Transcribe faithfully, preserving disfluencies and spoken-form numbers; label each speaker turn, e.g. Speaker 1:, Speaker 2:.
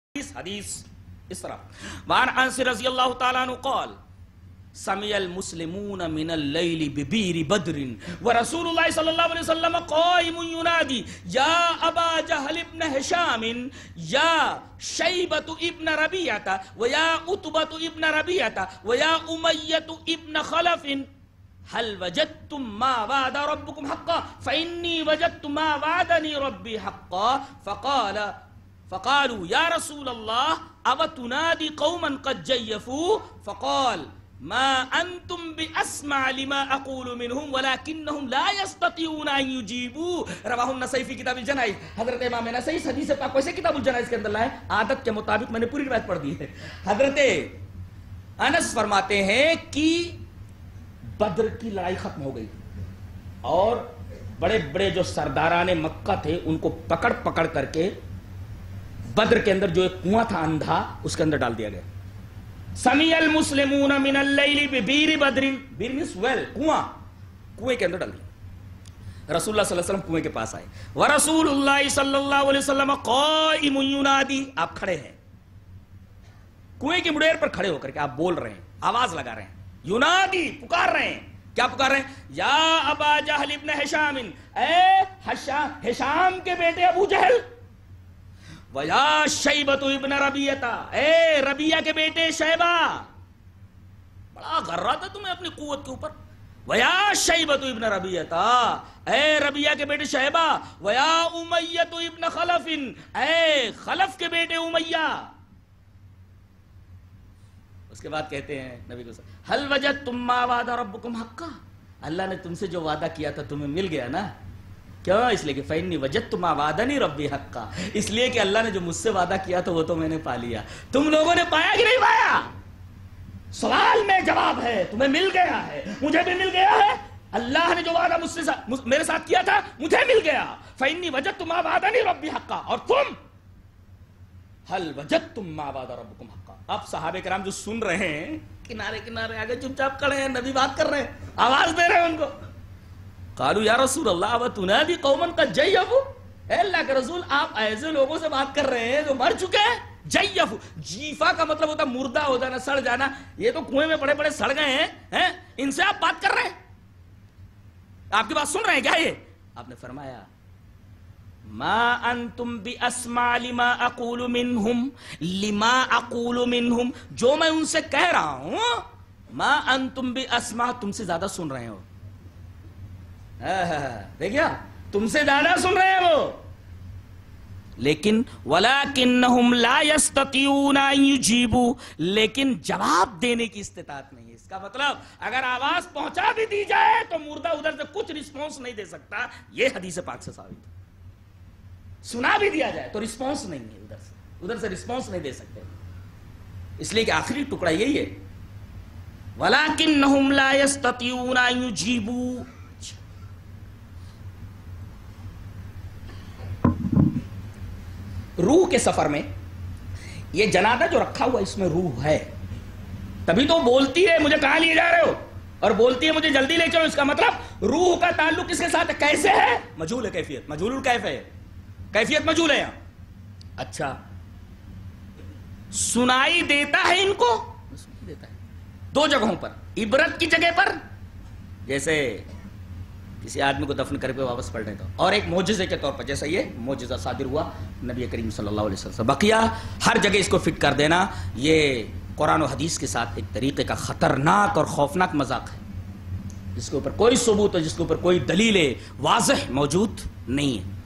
Speaker 1: حدیث حدیث اس طرح وعن انس رضی اللہ تعالیٰ عنہ قال سمع المسلمون من اللیل ببیر بدر ورسول اللہ صلی اللہ علیہ وسلم قائم ینادی یا ابا جہل ابن حشام یا شیبت ابن ربیعت ویا عتبت ابن ربیعت ویا امیت ابن خلف هل وجدتم ما وعد ربكم حقا فإني وجدت ما وعدني ربي حقا فقال فقالوا يا رسول الله أو تنادي قوما قد جيفوا فقال ما أنتم بأسمع لما أقول منهم ولكنهم لا يستطيعون أن يجيبوا رواه النسائی في کتاب الجنائز. حضرت امام نسائی حدیث پاک ویسے کتاب الجنائز کے اندر لائے عادت کے مطابق میں نے پوری روایت پڑھ دی ہے. حضرت انس فرماتے ہیں کہ بدر کی لڑائی ختم ہو گئی اور بڑے بڑے جو سرداران مکہ تھے ان کو پکڑ پکڑ کر کے بدر کے اندر جو ایک کنواں تھا اندھا اس کے اندر ڈال دیا گیا. سمیع المسلمون من اللیل ببیر بدر، بیر means well، کنواں، کنویں کے اندر ڈال دیا. رسول اللہ صلی اللہ علیہ وسلم کنویں کے پاس آئے. ورسول اللہ صلی اللہ علیہ وسلم قائم ینادی، آپ کھڑے ہیں کنویں کی مڈیر پر کھڑے ہو کر کے آپ بول رہے ہیں، آواز لگا رہے ہیں، ینادی پکار رہے ہیں. کیا پکار رہے ہیں؟ یا ابا جہل ابن حشام، اے حشام کے بیٹے ابو جہل، وَيَا شَيْبَةُ ابن ربیعہ، اے ربیعہ کے بیٹے شیبہ. بڑا غرہ تھا تمہیں اپنی قوت کے اوپر. وَيَا شَيْبَةُ ابن ربیعہ، اے ربیعہ کے بیٹے شیبہ. وَيَا امیۃ ابن خلف، اے خلف کے بیٹے امیہ. اس کے بعد کہتے ہیں نبی کو هَلْ وَجَدْتُمْ مَا وَعَدَ رَبُّكُمْ حَقًّا، اللہ نے تم سے جو وعدہ کیا تھا تمہیں مل گیا نا. کیوں؟ اس لیے کہ فَإِنِّي وَجَدْتُ مَا وَعَدَنِي رَبِّي حَقًّا، اس لیے کہ اللہ نے جو مجھ سے وعدہ کیا تھا وہ تو میں نے پا لیا. تم لوگوں نے پایا کہ نہیں پایا؟ سوال میں جواب ہے، تمہیں مل گیا ہے، مجھے بھی مل گیا ہے. اللہ نے جو وعدہ مجھ سے میرے ساتھ کیا تھا مجھے مل گیا. فَإِنِّي وَجَدْتُ مَا وَعَدَنِي رَبِّي حَقًّا. اور تم هَلْ وَجَدْتُمْ مَا وَعَدَ رَبُّكُمْ حَقًّا. اب صحابہ کرام جو سن رہے ہیں کنارے کنارے آگے چپ چاپ کھڑے ہیں، نبی بات کر رہے ہیں، آواز دے رہے ہیں ان کو. قالوا یا رسول اللہ وتنادی قوما قد جیفوا، اے اللہ کے رسول آپ ایسے لوگوں سے بات کر رہے ہیں جو مر چکے ہیں. جیفوا، جیفا کا مطلب ہوتا ہے مردہ ہو جانا، سڑ جانا. یہ تو کنویں میں بڑے بڑے سڑ گئے ہیں، ان سے آپ بات کر رہے ہیں، آپ کی بات سن رہے ہیں کیا؟ یہ آپ نے فرمایا ما انتم باسمع لما اقول منہم، لما اقول منہم، جو میں ان سے کہہ رہا ہوں، ما انتم باسمع، تم سے زیادہ سن رہے ہو. دیکھیا تم سے زیادہ سن رہے ہیں وہ. لیکن وَلَكِنَّهُمْ لَا يَسْتَطِيعُونَ أَن يُجِيبُوا، لیکن جواب دینے کی استطاعت نہیں ہے. اس کا مطلب اگر آواز پہنچا بھی دی جائے تو مردہ ادھر سے کچھ رسپانس نہیں دے سکتا. یہ حدیث پاک سے ثابت ہے. سنا بھی دیا جائے تو رسپانس نہیں ہے، ادھر سے ادھر سے رسپانس نہیں دے سکتے. اس لیے کہ آخری ٹکڑا یہی ہے وَلَكِنَّهُمْ لَا يَسْتَطِيعُونَ أَن يُجِيبُوا. روح کے سفر میں یہ جنازہ جو رکھا ہوا اس میں روح ہے، تبھی تو بولتی ہے مجھے کہاں لیے جا رہے ہو، اور بولتی ہے مجھے جلدی لے چلو. اس کا مطلب روح کا تعلق کس کے ساتھ ہے؟ کیسے ہے؟ مجہول ہے کیفیت، مجہول الکیف ہے، کیفیت مجہول ہے یہاں. اچھا سنائی دیتا ہے ان کو؟ دیتا ہے دو جگہوں پر. عبرت کی جگہ پر جیسے کسی آدمی کو دفن کر کے واپس پلٹنے تو، اور ایک معجزے کے طور پر جیسا یہ معجزہ صادر ہوا نبی کریم صلی اللہ علیہ وسلم سے. بقیہ ہر جگہ اس کو فٹ کر دینا یہ قرآن و حدیث کے ساتھ ایک طریقے کا خطرناک اور خوفناک مذاق ہے، جس کے اوپر کوئی ثبوت اور جس کے اوپر کوئی دلیل واضح موجود نہیں ہے.